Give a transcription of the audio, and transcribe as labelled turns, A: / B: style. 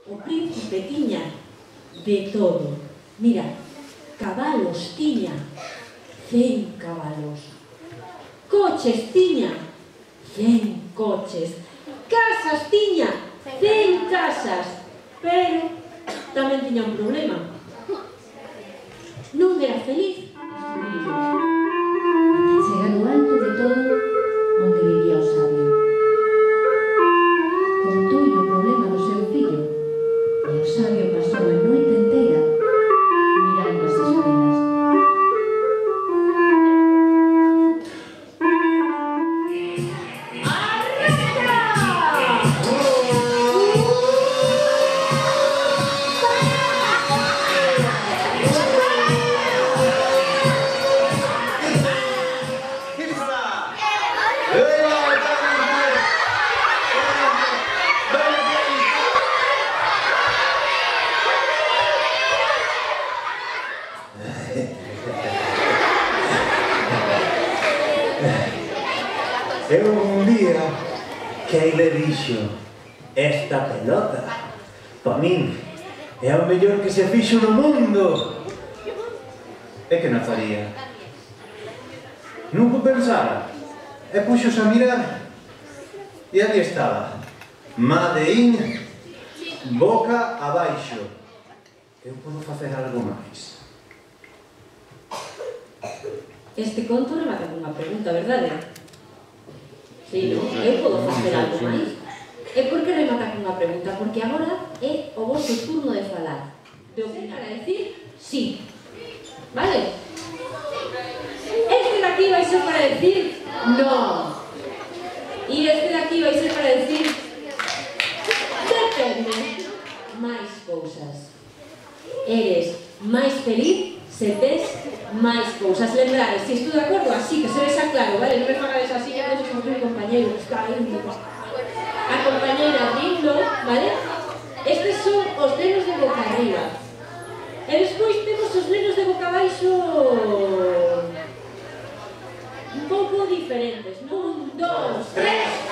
A: O príncipe tiña de todo. Mira, cabalos tiña, 100 cabalos. Coches tiña, 100 coches. Casas tiña, 100 casas. Pero tamén tiña un problema. Non era feliz.
B: Chega no alto de todo onde vivía o sabio. Contoulle o problema do seu fillo e o sabio pasou a noite inteira mirando as estrelas.
C: Eu un día que aí le dixo: esta pelota, pa min, é o mellor que se fixo no mundo. E que non faría? Nunca pensara. E puxos a mirar e ali estaba, Made in, boca abaixo. Eu podo facer algo máis.
A: Este conto remata con unha pregunta, verdade? Sí, non? Eu podo facer algo máis? E por que remata con unha pregunta? Porque agora é o vosso turno de falar. De opinar a decir sí. Vale? Este de aquí vai ser para decir no. E este de aquí vai ser para decir depende. Máis cousas. Eres máis feliz se tes máis cousas. Lembrades, se estou de acordo, así, que se vexa claro, vale? Non me fagades así, que non somos un compañeiro que está aí, a compañeira rindo, vale? Estes son os nenos de boca arriba. E despois temos os nenos de boca abaixo un pouco diferentes. 1, 2, 3...